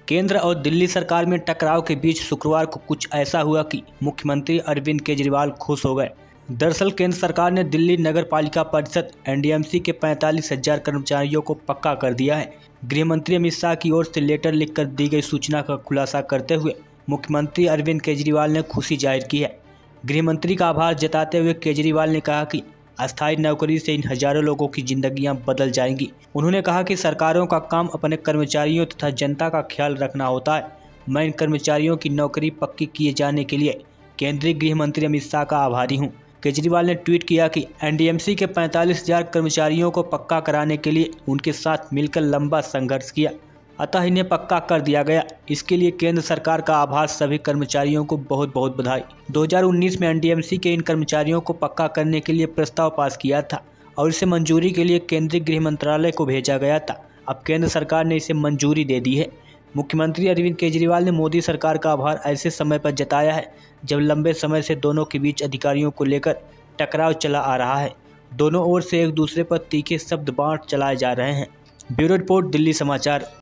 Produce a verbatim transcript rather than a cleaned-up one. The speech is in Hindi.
केंद्र और दिल्ली सरकार में टकराव के बीच शुक्रवार को कुछ ऐसा हुआ कि मुख्यमंत्री अरविंद केजरीवाल खुश हो गए। दरअसल केंद्र सरकार ने दिल्ली नगर पालिका परिषद एन डी एम सी के पैंतालीस हजार कर्मचारियों को पक्का कर दिया है। गृह मंत्री अमित शाह की ओर से लेटर लिखकर दी गई सूचना का खुलासा करते हुए मुख्यमंत्री अरविंद केजरीवाल ने खुशी जाहिर की है। गृह मंत्री का आभार जताते हुए केजरीवाल ने कहा कि अस्थायी नौकरी से इन हजारों लोगों की जिंदगियां बदल जाएंगी। उन्होंने कहा कि सरकारों का काम अपने कर्मचारियों तथा जनता का ख्याल रखना होता है। मैं इन कर्मचारियों की नौकरी पक्की किए जाने के लिए केंद्रीय गृह मंत्री अमित शाह का आभारी हूं। केजरीवाल ने ट्वीट किया कि एन डी एम सी के पैंतालीस हजार कर्मचारियों को पक्का कराने के लिए उनके साथ मिलकर लंबा संघर्ष किया, अतः इन्हें पक्का कर दिया गया। इसके लिए केंद्र सरकार का आभार। सभी कर्मचारियों को बहुत बहुत बधाई। दो हज़ार उन्नीस में एन डी एम सी के इन कर्मचारियों को पक्का करने के लिए प्रस्ताव पास किया था और इसे मंजूरी के लिए केंद्रीय गृह मंत्रालय को भेजा गया था। अब केंद्र सरकार ने इसे मंजूरी दे दी है। मुख्यमंत्री अरविंद केजरीवाल ने मोदी सरकार का आभार ऐसे समय पर जताया है जब लंबे समय से दोनों के बीच अधिकारियों को लेकर टकराव चला आ रहा है। दोनों ओर से एक दूसरे पर तीखे शब्द बांट चलाए जा रहे हैं। ब्यूरो रिपोर्ट, दिल्ली समाचार।